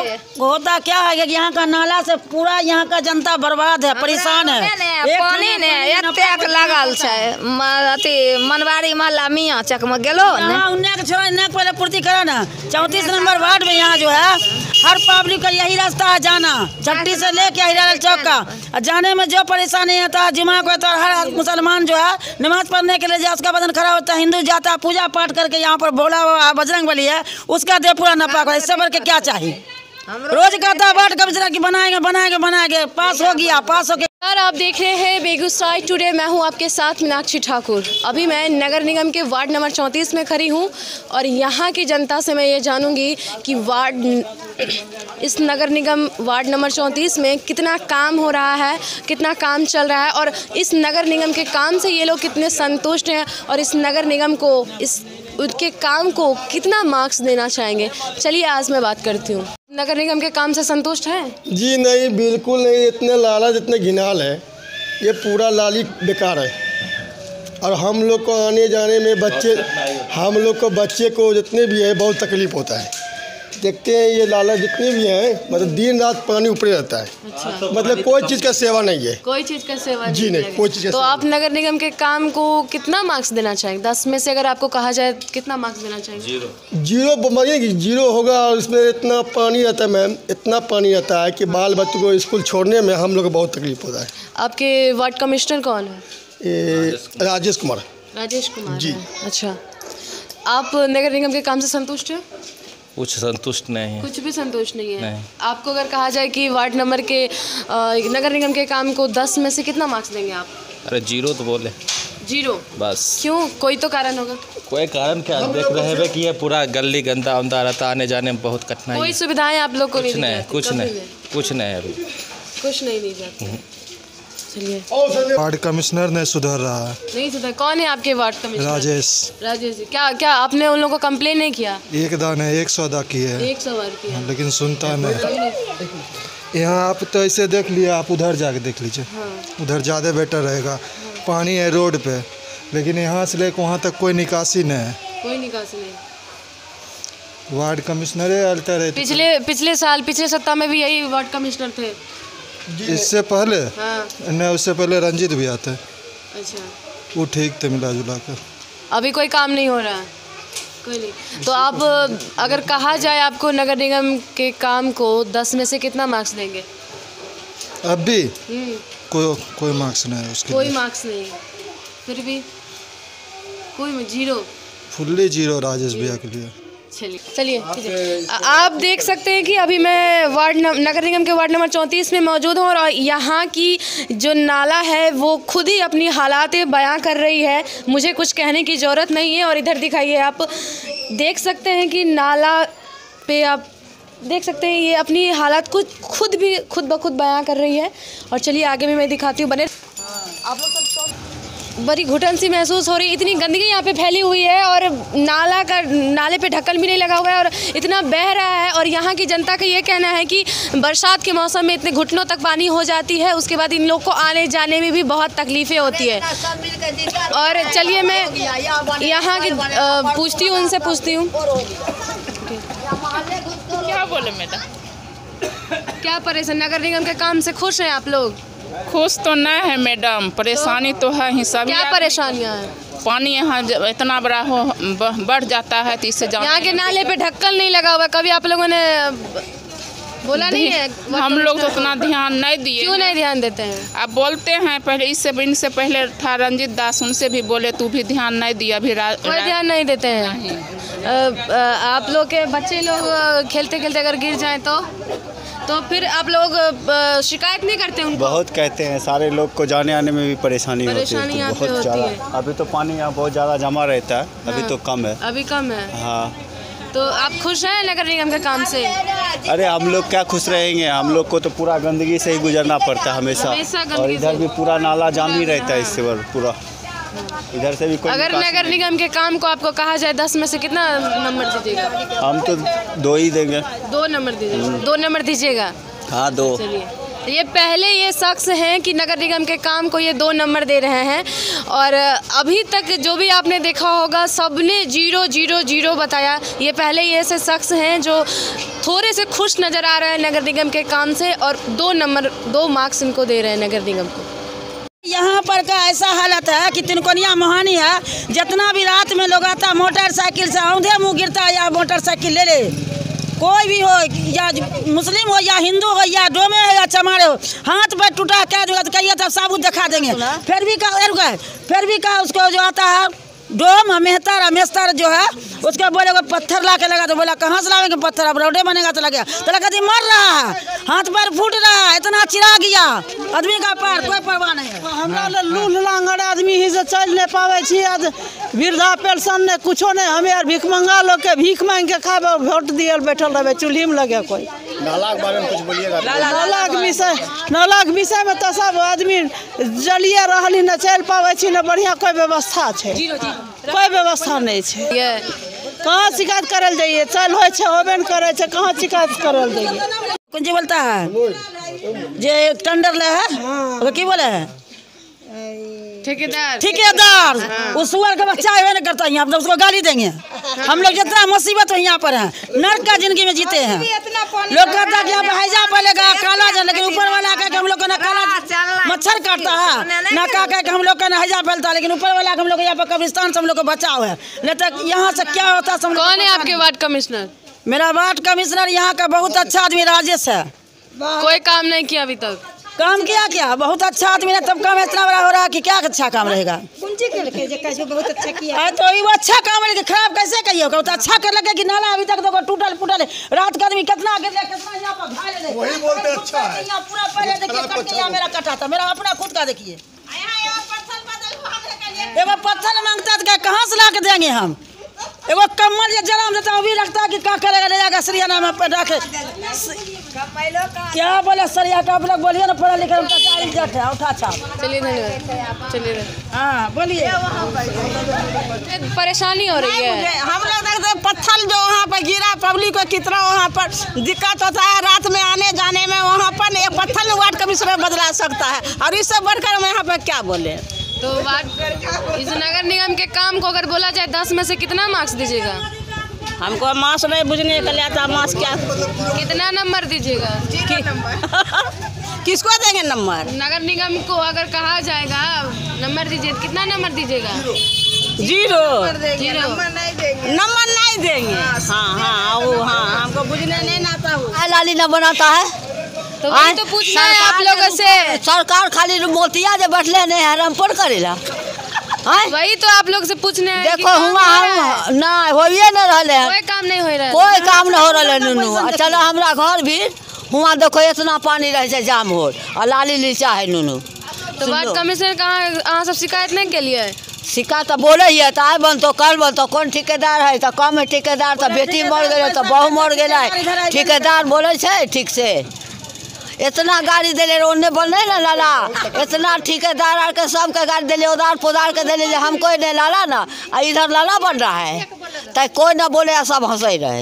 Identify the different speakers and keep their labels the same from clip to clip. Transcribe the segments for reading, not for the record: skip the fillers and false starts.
Speaker 1: होता क्या है कि यहाँ का नाला से पूरा यहाँ का जनता बर्बाद है, परेशान है।
Speaker 2: पानी ने एतेक लागल छै अथी मनवारी महल्ला मियाँ चक में गेलो
Speaker 1: उन्ने के छोड़ा इन्ने पहले पूर्ति करो ना। 34 नंबर वार्ड में यहाँ जो है हर पब्लिक का यही रास्ता है जाना, चट्टी से लेके हीरालाल चौक का जाने में जो परेशानी होता है दिमाग को, तो हर मुसलमान जो है नमाज पढ़ने के लिए जो उसका बदन खड़ा होता है, हिंदू जाता है पूजा पाठ करके यहाँ पर भोला बाबा बजरंग बली है उसका देह पूरा नापाक है। इससे बढ़ के क्या चाहिए? रोज कहता वार्ड कमिश्नर की बनाएंगे पास हो गया पास हो गया।
Speaker 3: सर आप देख रहे हैं बेगूसराय टुडे, मैं हूं आपके साथ मीनाक्षी ठाकुर। अभी मैं नगर निगम के वार्ड नंबर 34 में खड़ी हूं और यहां की जनता से मैं ये जानूंगी कि इस नगर निगम वार्ड नंबर 34 में कितना काम हो रहा है, कितना काम चल रहा है और इस नगर निगम के काम से ये लोग कितने संतुष्ट हैं और इस नगर निगम को उनके काम को कितना मार्क्स देना चाहेंगे। चलिए आज मैं बात करती हूँ। नगर निगम के काम से संतुष्ट हैं? जी
Speaker 4: नहीं, बिल्कुल नहीं। इतने लालच इतने घिनाल है, ये पूरा लाली बेकार है। और हम लोग को आने जाने में बच्चे को जितने भी है बहुत तकलीफ होता है। देखते हैं ये लालच जितने भी हैं मतलब दिन रात पानी ऊपर रहता है। अच्छा। मतलब कोई चीज़ का सेवा नहीं है, कोई चीज़ का सेवा जी नहीं, कोई चीज़।
Speaker 3: तो आप नगर निगम के काम को कितना मार्क्स देना चाहेंगे? 10 में से अगर आपको कहा जाए कितना मार्क्स देना चाहेंगे? जीरो
Speaker 4: मानिए जीरो होगा। इसमें इतना पानी आता है मैम, इतना पानी आता है कि बाल बच्चों को स्कूल छोड़ने में हम लोग को बहुत तकलीफ होता है।
Speaker 3: आपके वार्ड कमिश्नर कौन है?
Speaker 4: राजेश कुमार
Speaker 3: जी। अच्छा, आप नगर निगम के काम से संतुष्ट हैं?
Speaker 5: कुछ संतुष्ट नहीं है, कुछ
Speaker 3: भी संतुष्ट नहीं है। नहीं। आपको अगर कहा जाए कि वार्ड नंबर के नगर निगम के काम को 10 में से कितना मार्क्स देंगे आप?
Speaker 5: अरे जीरो तो बोले। जीरो
Speaker 3: बस? क्यों, कोई तो कारण होगा।
Speaker 5: कोई कारण क्या, देख रहे हैं कि ये पूरा गली गंदा उमदा रहता, आने जाने में बहुत कठिनाई।
Speaker 3: कोई सुविधाएं आप लोग को नहीं?
Speaker 5: कुछ नहीं अभी
Speaker 3: कुछ नहीं दी जाती।
Speaker 6: वार्ड कमिश्नर नहीं सुधर रहा है।
Speaker 3: नहीं सुधर? कौन है आपके वार्ड कमिश्नर?
Speaker 6: राजेश
Speaker 3: जी। क्या आपने उन लोगों को कंप्लेन नहीं किया?
Speaker 6: एक दाने 100 दा की है,
Speaker 3: 100 बार किया
Speaker 6: लेकिन सुनता नहीं। यहाँ आप तो ऐसे देख लिया, आप उधर जाके देख लीजिए। हाँ। उधर ज़्यादा बेटर रहेगा। हाँ। पानी है रोड पे, लेकिन यहाँ से लेकर वहाँ तक कोई निकासी नहीं है।
Speaker 3: कोई निकासी नहीं।
Speaker 6: वार्ड कमिश्नर अलता रहे।
Speaker 3: पिछले साल पिछले सप्ताह में भी यही वार्ड कमिश्नर थे।
Speaker 6: इससे पहले?
Speaker 3: हाँ।
Speaker 6: नहीं, उससे पहले रंजीत भी आते।
Speaker 3: अच्छा।
Speaker 6: वो ठीक थे मिला जुला कर।
Speaker 3: अभी कोई काम नहीं हो रहा है? कोई नहीं। तो आप अगर कहा जाए आपको नगर निगम के काम को 10 में से कितना मार्क्स देंगे?
Speaker 6: अब भी कोई मार्क्स नहीं है उसके।
Speaker 3: कोई मार्क्स नहीं, फिर भी कोई जीरो,
Speaker 6: फुल्ली जीरो राजेश भैया के लिए।
Speaker 3: चलिए आप देख सकते हैं कि अभी मैं नगर निगम के वार्ड नंबर 34 में मौजूद हूँ और यहाँ की जो नाला है वो खुद ही अपनी हालात बयां कर रही है। मुझे कुछ कहने की ज़रूरत नहीं है। और इधर दिखाइए, आप देख सकते हैं कि नाला पे आप देख सकते हैं ये अपनी हालात खुद ब खुद बयां कर रही है। और चलिए आगे में मैं दिखाती हूँ। बने आप लोग सब बड़ी घुटन सी महसूस हो रही है। इतनी गंदगी यहाँ पे फैली हुई है और नाले पे ढक्कन भी नहीं लगा हुआ है और इतना बह रहा है। और यहाँ की जनता का ये कहना है कि बरसात के मौसम में इतने घुटनों तक पानी हो जाती है, उसके बाद इन लोग को आने जाने में भी बहुत तकलीफ़ें होती है। और चलिए मैं यहाँ की उनसे पूछती हूँ।
Speaker 7: क्या बोले मैडम?
Speaker 3: क्या परेशान, नगर निगम के काम से खुश हैं आप लोग?
Speaker 7: खुश तो नहीं है मैडम, परेशानी तो है ही। सब
Speaker 3: क्या परेशानियाँ हैं?
Speaker 7: पानी यहाँ इतना बड़ा बढ़ जाता है तो इससे
Speaker 3: यहाँ के नाले पे ढक्कन नहीं लगा हुआ। कभी आप लोगों ने बोला नहीं है?
Speaker 7: हम लोग तो उतना ध्यान नहीं दिए।
Speaker 3: क्यों नहीं ध्यान देते हैं?
Speaker 7: आप बोलते हैं पहले, इनसे पहले था रंजीत दास, उनसे भी बोले तू भी ध्यान नहीं दिया। अभी
Speaker 3: कोई ध्यान नहीं देते हैं। आप लोग के बच्चे लोग खेलते खेलते अगर गिर जाएं तो फिर आप लोग शिकायत नहीं करते उनको?
Speaker 8: बहुत कहते हैं, सारे लोग को जाने आने में भी परेशानी होती है, बहुत ज़्यादा। अभी तो पानी यहाँ बहुत ज़्यादा जमा रहता है। हाँ। अभी तो कम है।
Speaker 3: अभी कम है।
Speaker 8: हाँ।
Speaker 3: तो आप खुश हैं नगर निगम के काम से?
Speaker 8: अरे हम लोग क्या खुश रहेंगे, हम लोग को तो पूरा गंदगी से ही गुजरना पड़ता है हमेशा। और इधर भी पूरा नाला जाम ही रहता है, इससे पूरा इधर से भी कोई।
Speaker 3: अगर नगर निगम के काम को आपको कहा जाए 10 में से कितना नंबर दीजिएगा?
Speaker 8: हम तो 2 ही देंगे।
Speaker 3: 2 नंबर दीजिएगा? 2 नंबर दीजिएगा?
Speaker 8: हाँ 2।
Speaker 3: चलिए ये पहले ये शख्स हैं कि नगर निगम के काम को ये 2 नंबर दे रहे हैं और अभी तक जो भी आपने देखा होगा सबने 0 0 0 बताया। ये पहले ये ऐसे शख्स हैं जो थोड़े से खुश नज़र आ रहे हैं नगर निगम के काम से और 2 मार्क्स इनको दे रहे हैं नगर निगम को।
Speaker 1: यहाँ पर का ऐसा हालत है कि तिनकोनिया मोहानी है, जितना भी रात में लोग आता मोटरसाइकिल से औंधे मुँह गिरता है या मोटरसाइकिल ले कोई भी हो, या मुस्लिम हो या हिंदू हो या डोमे हो या चमारे हो, हाथ पर टूटा कह दूँगा तो कहिए तब साबुत दिखा देंगे। फिर भी का उसको जो आता है डोम मेहतर जो है उसको बोले वो पत्थर ला के लगा, तो बोला कहाँ से लाएंगे पत्थर, अब रोडे बनेगा तो लगे तो लगा दी मर रहा है, हाथ पैर फूट रहा है, इतना चिरा गया आदमी का पैर, कोई परवाह नहीं है।
Speaker 9: हमरा लूल लांगड़ आदमी ही से चल नहीं पावे छी, आज वृद्धा पेंशन ने कुछो नहीं, हमें यार भीख मंगा लोग के भीख मांग के खाबे, वोट दियल बैठल रहे चूल्ही में लगे। कोई
Speaker 8: नाला के बारे में कुछ बोलिएगा?
Speaker 9: नाला के विषय में तो सब आदमी जलिए रहली न चल पावे छी, न बढ़िया कोई व्यवस्था है, कोई व्यवस्था नहीं है। कहाँ शिकायत करल जाइए, चल होबे न करे, कहाँ शिकायत करल जाइए।
Speaker 1: कौन जी बोलता है जे टेंडर ले है वो की बोले है ठेकेदार उस सुअर का बच्चा है नहीं करता, यहाँ उसको गाली देंगे। हम लोग जितना मुसीबत है यहाँ पर है, नर्क का जिंदगी में जीते हैं। लोग कहता कि यहाँ पर हैजा पलेगा काला जाए, लेकिन ऊपर वाला कह के हम लोग का ना काला मच्छर काटता है ना कह के हम लोग का ना हैजा फैलता है, लेकिन ऊपर वाला हम लोग यहाँ पर कब्रिस्तान से हम लोग को बचाव है। नहीं तो यहाँ से क्या होता है।
Speaker 3: कौन है आपके वार्ड कमिश्नर?
Speaker 1: मेरा वार्ड कमिश्नर यहाँ का बहुत अच्छा आदमी राजेश है।
Speaker 3: कोई काम नहीं किया अभी तक?
Speaker 1: काम क्या बहुत अच्छा आदमी है, तब काम इतना बड़ा हो रहा है कि क्या अच्छा काम रहेगा।
Speaker 9: बहुत अच्छा किया
Speaker 1: तो वो अच्छा काम है, खराब कैसे कहिए, तो अच्छा कर लगे कि नाला अभी तक तो टूटल फूटल है, रात का आदमी कितना कितना यहाँ पर घायल है, वही बोलते अच्छा है। यहाँ पूरा पहले देखिए कट यहाँ मेरा कटा था, मेरा अपना खुद का देखिए, एगो पत्थर मांगता है कहाँ से ला के देंगे हम, एगो कम्बल या जलाम देता है, वो भी लगता है कि क्या करेगा, ले जाकर सरिया में रखे। क्या बोले सरिया का, आप लोग बोलिए ना, पढ़ा लिखा उठा छाप।
Speaker 3: चलिए धन्यवाद, चलिए
Speaker 1: हाँ बोलिए।
Speaker 3: परेशानी हो रही है,
Speaker 9: हम लोग देखते पत्थर जो वहाँ पर गिरा, पब्लिक को कितना वहाँ पर दिक्कत होता है रात में आने जाने में, वहाँ पर एक पत्थर वार्ड कमिश्नर बदला सकता है, और इससे बढ़कर हम यहाँ पर क्या बोले।
Speaker 3: तो इस नगर निगम के काम को अगर बोला जाए 10 में से कितना मार्क्स दीजिएगा?
Speaker 9: हमको मार्क्स नहीं बुझने के लिए आता, मार्क्स क्या
Speaker 3: कितना नंबर दीजिएगा?
Speaker 9: किसको देंगे नंबर?
Speaker 3: नगर निगम को अगर कहा जाएगा नंबर दीजिए, कितना नंबर दीजिएगा?
Speaker 9: 0 नंबर नहीं देंगे। हाँ वो हाँ हमको बुझने नहीं आता हूँ।
Speaker 1: लाली न बनाता है
Speaker 3: तो वही तो पूछना है आप लोगों से।
Speaker 1: सरकार खाली मोतिया जो बैठले नहीं है रामपुर करेला,
Speaker 3: वही तो आप लोग से पूछने हैं।
Speaker 1: देखो हुआ हम ना होइए न रहले,
Speaker 3: कोई काम नहीं हो रहा,
Speaker 1: कोई काम नहीं हो रहा नुनू। चलो हमरा घर भी हुआ देखो इतना पानी रहे छै जाम हो, और लाली लीचा है नुनू।
Speaker 3: तो वार्ड कमिश्नर कहाँ अहाँ सब शिकायत नहीं के लिए?
Speaker 1: शिकायत तो बोले ही है, तो आए बनतो कल बनतो, कौन ठेकेदार है, तो कम है ठेकेदार, तो बेटी मर गए तो बहू मर गए, ठेकेदार बोले छे ठीक से। इतना गाड़ी दिले ओने बनले ना लाला, इतना ठेकेदार आर के सबके गाड़ी दिले, उधार पुधार के दिले, हम कोई नहीं लाला ना, इधर लाला बन रहा है, तो कोई ना बोले, सब हंसे रहे।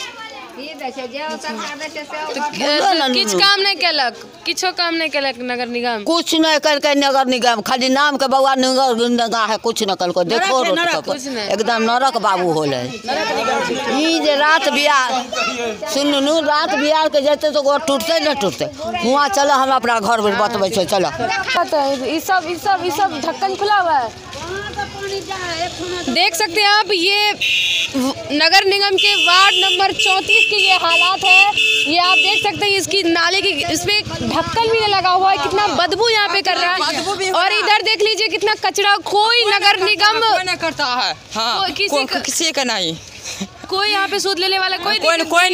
Speaker 3: किछ काम नहीं केलक, किछो काम नहीं केलक नगर निगम,
Speaker 1: कुछ नहीं करके नगर निगम, खाली नाम के बउआ नगर निगम है, कुछ न कल को। देखो एकदम नरक बाबू होले। जे रात बिहार सुनू, रात बिहार के जते तो वो टूटते न टूटते, हुआ चलो हम अपना घर में बतबै छो। चलो
Speaker 3: ये सब ढक्कन खुला हुआ है, देख सकते हैं आप। ये नगर निगम के वार्ड नंबर 34 की ये हालात है, ये आप देख सकते हैं। इसकी नाले की इसमें ढक्कन भी लगा हुआ है, कितना बदबू यहाँ पे कर रहा है। और इधर देख लीजिए कितना कचरा, कोई नगर निगम
Speaker 10: नहीं करता है। हाँ, किसी का नहीं,
Speaker 3: कोई यहाँ पे सूद लेने वाला कोई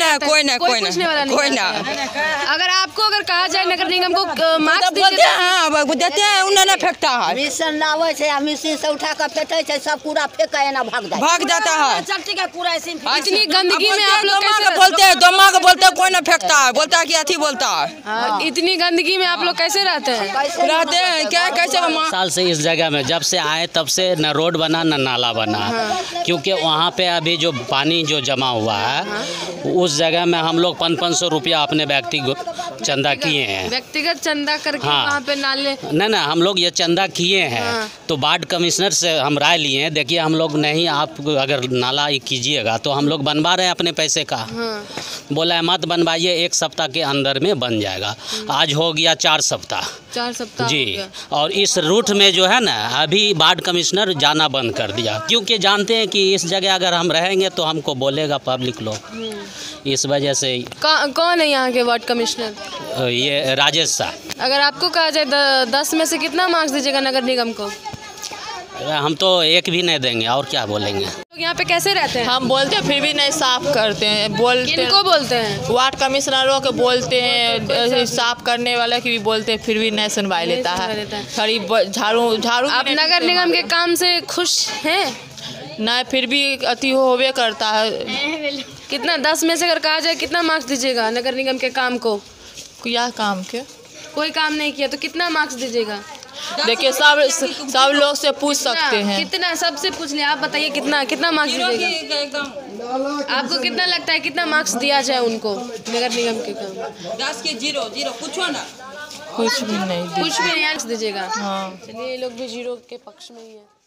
Speaker 10: ना।
Speaker 3: अगर आपको अगर कहा जाए नगर निगम को मार्क्स
Speaker 10: देते हैं, उन्हें फेंकता है,
Speaker 1: मिशन लावे छे, मिशन से उठा कर फेंकै छे, सब पूरा फेंका है ना भाग
Speaker 10: जाता है।
Speaker 1: चट्टी का पूरा ऐसे
Speaker 3: इतनी गंदगी में आप लोग कैसे
Speaker 10: बोलते हैं, दमाग बोलते हैं, कोई ना फेंकता है, बोलता है कि अथी बोलता है।
Speaker 3: इतनी गंदगी में आप लोग कैसे रहते हैं?
Speaker 10: क्या कैसे?
Speaker 11: साल से इस जगह में जब से आए तब से न रोड बना न नाला बना, क्योंकि वहाँ पे अभी जो पानी जो जमा हुआ है उस जगह में हम लोग 500 रुपया अपने व्यक्तिगत चंदा किए हैं।
Speaker 3: व्यक्तिगत चंदा करके
Speaker 11: हाँ।
Speaker 3: वहाँ पे नाले
Speaker 11: नहीं हम लोग ये चंदा किए हैं।
Speaker 3: हाँ।
Speaker 11: तो वार्ड कमिश्नर से हम राय लिए हैं, देखिए हम लोग नहीं, आप अगर नाला कीजिएगा तो हम लोग बनवा रहे हैं अपने पैसे का।
Speaker 3: हाँ।
Speaker 11: बोला है मत बनवाइए, 1 सप्ताह के अंदर में बन जाएगा। आज हो गया 4 सप्ताह।
Speaker 3: 4 सप्ताह
Speaker 11: जी। और इस रूट में जो है ना अभी वार्ड कमिश्नर जाना बंद कर दिया, क्योंकि जानते हैं कि इस जगह अगर हम रहेंगे तो हमको बोलेगा पब्लिक लोग। इस वजह से
Speaker 3: कौन है यहाँ के वार्ड कमिश्नर?
Speaker 11: ये राजेश साहब।
Speaker 3: अगर आपको कहा जाए 10 में से कितना मार्क्स दीजिएगा नगर निगम को?
Speaker 11: हम तो 1 भी नहीं देंगे, और क्या बोलेंगे।
Speaker 3: लोग यहाँ पे कैसे रहते हैं?
Speaker 10: हम बोलते हैं फिर भी नहीं साफ करते हैं। बोलते
Speaker 3: किनको बोलते हैं?
Speaker 10: वार्ड कमिश्नरों के बोलते हैं, साफ करने वाले की भी बोलते हैं, फिर भी नहीं सुनवाई लेता है। खड़ी झाड़ू
Speaker 3: आप नगर निगम के काम से खुश हैं?
Speaker 10: नहीं, फिर भी अति होवे करता है।
Speaker 3: कितना 10 में से अगर कहा जाए कितना मार्क्स दीजिएगा नगर निगम के काम को?
Speaker 10: क्या काम के?
Speaker 3: कोई काम नहीं किया तो कितना मार्क्स दीजिएगा?
Speaker 10: देखिए सब लोग से पूछ सकते हैं।
Speaker 3: कितना? सबसे पूछ लिया, आप बताइए कितना मार्क्स दीजिएगा? आपको कितना लगता है कितना मार्क्स दिया जाए उनको नगर निगम के काम?
Speaker 10: 10 के 0 कुछ ना, कुछ भी नहीं
Speaker 3: मार्क्स दीजिएगा।
Speaker 10: हाँ।
Speaker 3: चलिए ये लोग भी 0 के पक्ष में ही है।